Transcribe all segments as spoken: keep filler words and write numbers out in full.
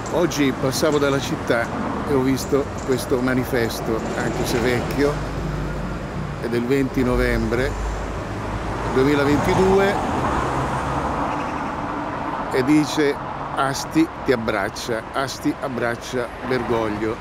Oggi passavo dalla città e ho visto questo manifesto, anche se vecchio, è del venti novembre duemilaventidue e dice: Asti ti abbraccia, Asti abbraccia Bergoglio.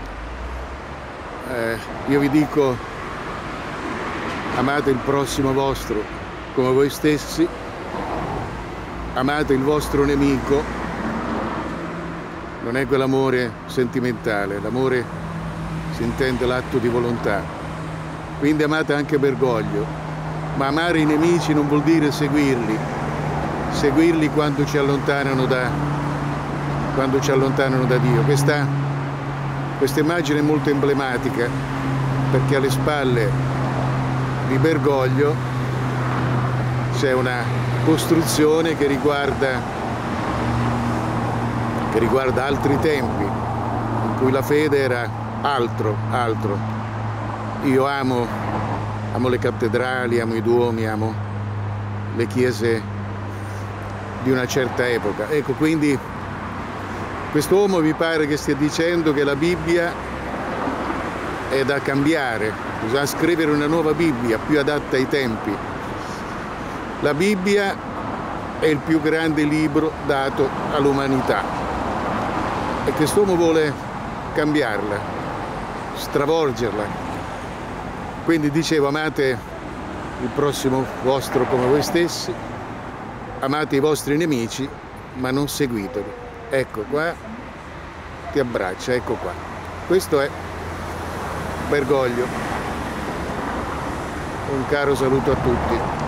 Eh, io vi dico, amate il prossimo vostro come voi stessi, amate il vostro nemico. Non è quell'amore sentimentale, l'amore si intende l'atto di volontà. Quindi amate anche Bergoglio, ma amare i nemici non vuol dire seguirli, seguirli quando ci allontanano da, quando ci allontanano da Dio. Questa, questa immagine è molto emblematica, perché alle spalle di Bergoglio c'è una costruzione che riguarda che riguarda altri tempi, in cui la fede era altro, altro. Io amo, amo le cattedrali, amo i duomi, amo le chiese di una certa epoca. Ecco, quindi quest'uomo mi pare che stia dicendo che la Bibbia è da cambiare, bisogna scrivere una nuova Bibbia più adatta ai tempi. La Bibbia è il più grande libro dato all'umanità. E quest'uomo vuole cambiarla, stravolgerla. Quindi dicevo, amate il prossimo vostro come voi stessi, amate i vostri nemici, ma non seguiteli. Ecco qua, ti abbraccia, ecco qua. Questo è Bergoglio. Un caro saluto a tutti.